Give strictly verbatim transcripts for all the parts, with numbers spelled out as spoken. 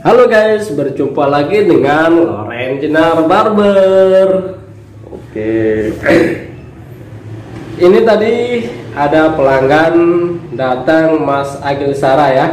Halo guys, berjumpa lagi dengan Loren Jenar Barber. Oke. Ini tadi ada pelanggan datang, Mas Agil Sara ya.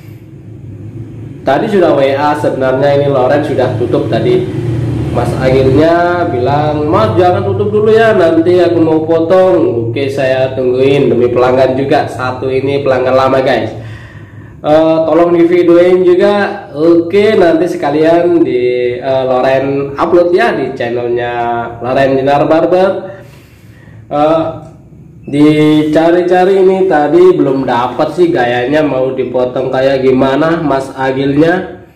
Tadi sudah W A, sebenarnya ini Loren sudah tutup tadi. Mas Agilnya bilang, "Mas jangan tutup dulu ya, nanti aku mau potong." Oke, saya tungguin demi pelanggan juga. Satu ini pelanggan lama guys. Uh, tolong di videoin juga. Oke, nanti sekalian di uh, Loren upload ya di channelnya Loren Jenar Barber. Uh, dicari-cari ini tadi belum dapat sih gayanya mau dipotong kayak gimana. Mas Agilnya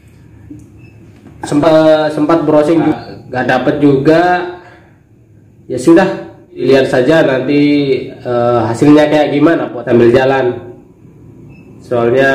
sempat sempat browsing juga, gak dapet juga. Ya sudah, lihat saja nanti uh, hasilnya kayak gimana buat sambil jalan. Soalnya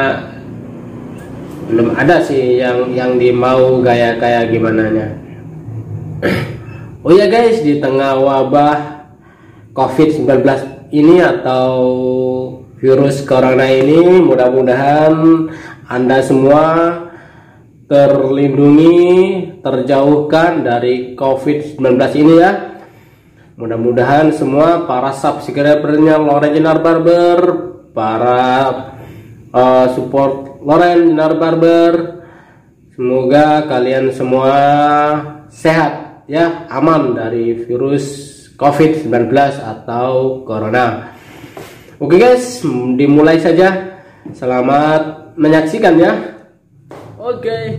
belum ada sih yang yang dimau gaya kayak gimana nya. Oh ya guys, di tengah wabah covid sembilan belas ini atau virus corona ini, mudah-mudahan Anda semua terlindungi, terjauhkan dari covid sembilan belas ini ya. Mudah-mudahan semua para subscribernya Loren Jenar Barber, para Uh, support Loren Jenar Barber, semoga kalian semua sehat ya, aman dari virus covid sembilan belas atau corona. Oke guys, dimulai saja. Selamat menyaksikan ya. Oke.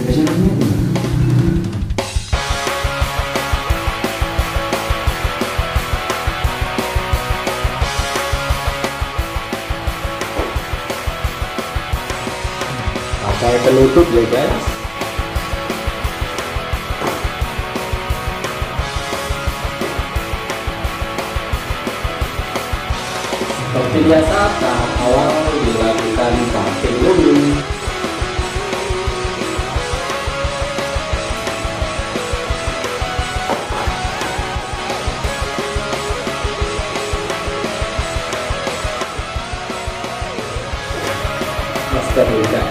Pakai penutup ya guys. Seperti biasa, tahap awal dilakukan pakai dulu. Masker juga.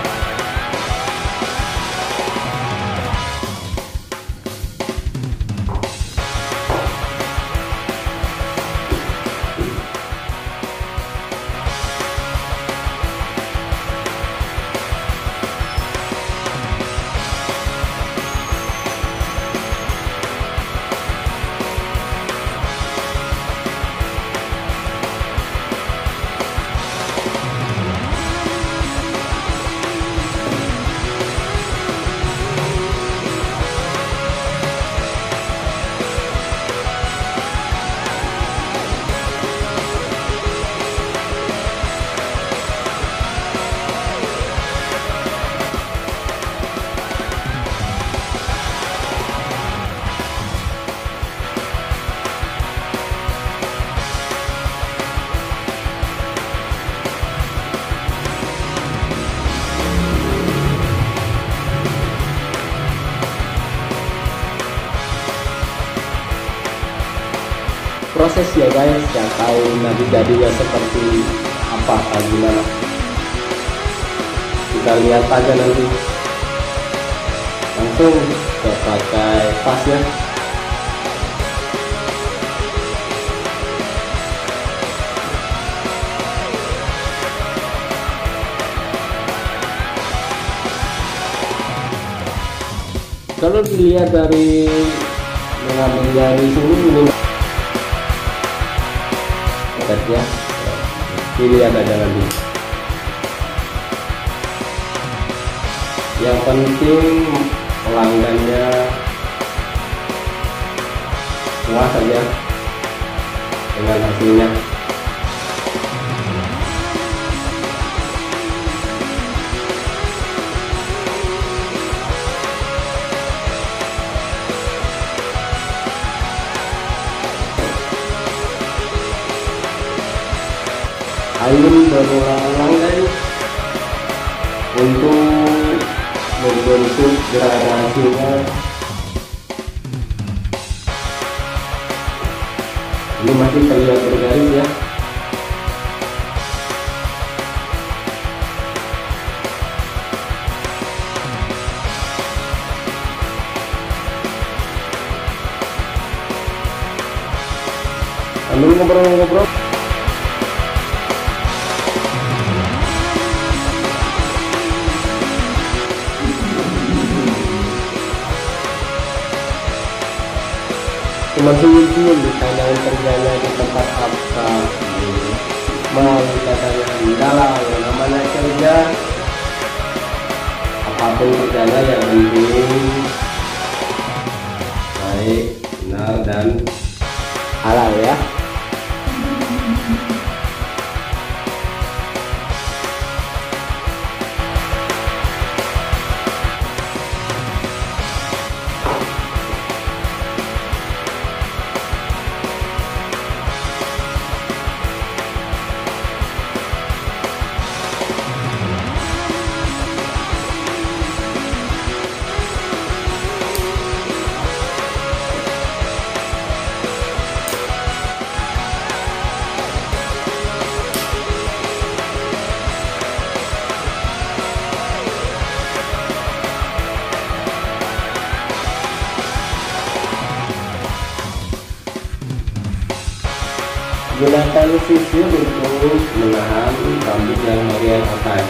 Proses ya guys, yang tahu nanti jadinya seperti apa atau gimana, kita lihat aja nanti. Langsung kita pakai pasnya. Kalau dilihat dari mengambilnya di sini ini ya, ini ada jalan ini. Yang penting pelanggannya puas saja dengan hasilnya. Angin berulang-ulang guys untuk membentuk gradasinya. Ini masih terlihat bergaris ya. sambil ngobrol-ngobrol. Cuma senyum-senyum ditanyain kerjanya di tempat apa, mau katanya enggak lah, yang namanya kerja apapun kerjanya yang penting baik, benar, dan halal ya. Gunakan sisir untuk menahan rambut yang bagian atas.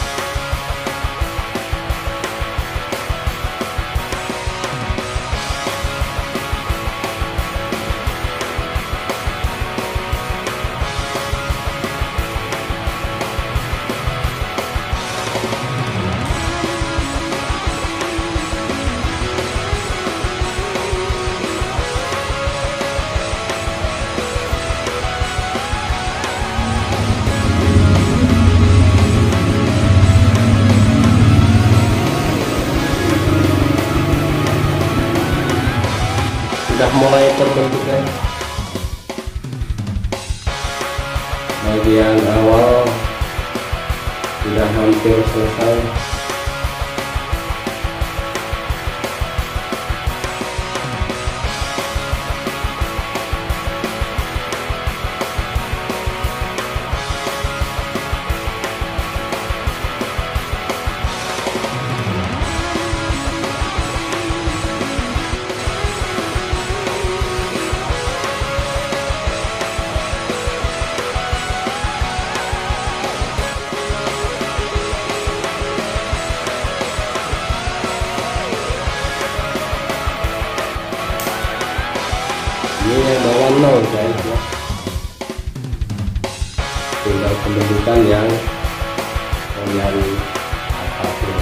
Sudah mulai terbentuk guys. Bagian awal sudah hampir selesai. Ini yang bawah nol guys ya, tinggal pembentukan yang bagian atasnya.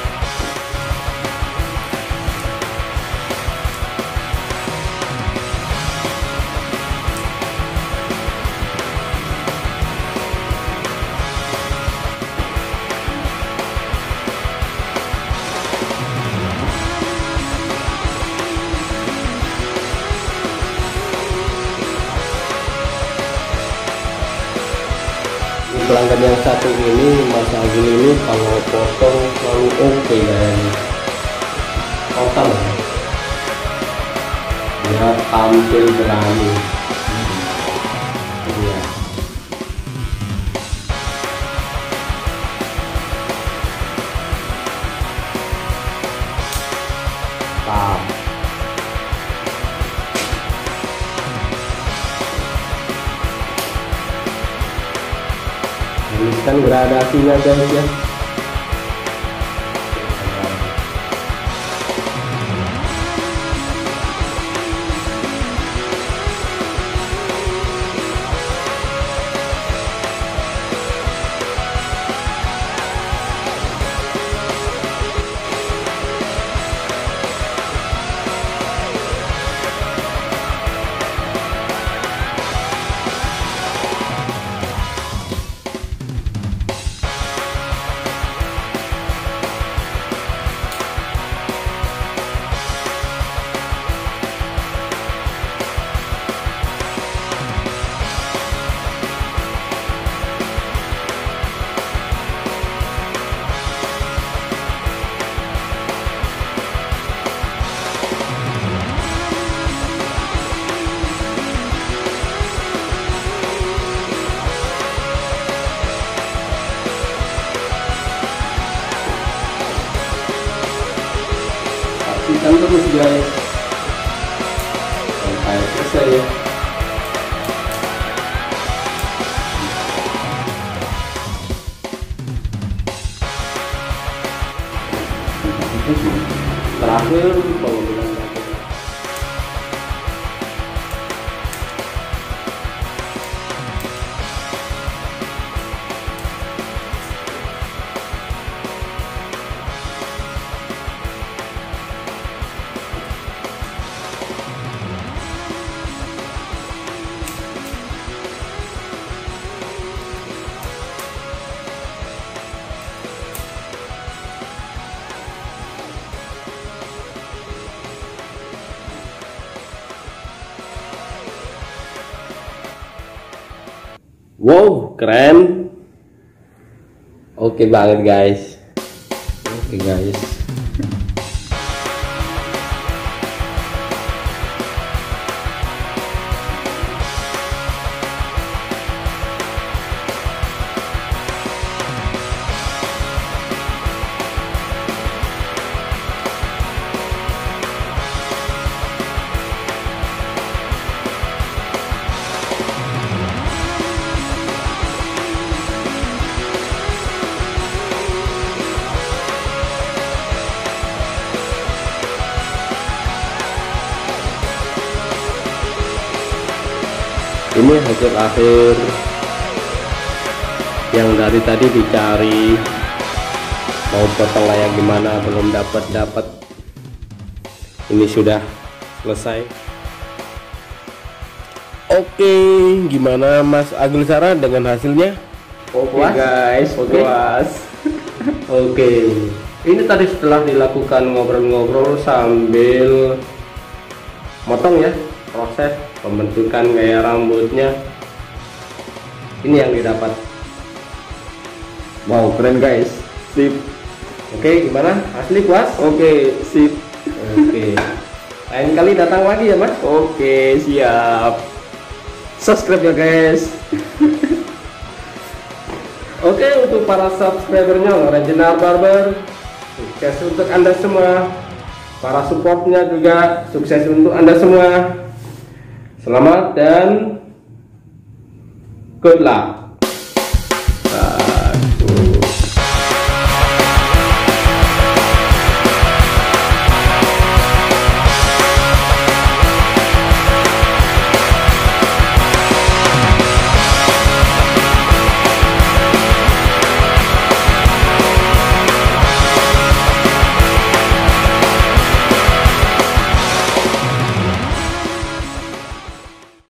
Pelanggan yang satu ini, Mas Agil ini, kalau potong selalu oke dan total ya, dia tampil berani. Iya. Paham. Ini kan gradasinya guys ya. Saksikan terus guys sampai selesai ya. terakhir pengambilan batu. Wow, keren. Oke banget guys. Oke guys. Ini hasil akhir yang dari tadi dicari, mau potong layak gimana belum dapat dapat. Ini sudah selesai. Oke, gimana Mas Agil Sara dengan hasilnya? Oke guys, Oke. puas. Oke, ini tadi setelah dilakukan ngobrol-ngobrol sambil motong ya, proses pembentukan gaya rambutnya, ini yang didapat. Wow, keren guys. Sip. Oke, gimana? Asli puas? Oke, sip. Oke, lain kali datang lagi ya Mas. Oke, siap. Subscribe ya guys. Oke, untuk para subscribernya Original Barber, sukses untuk Anda semua. Para supportnya juga sukses untuk Anda semua. Selamat dan good luck.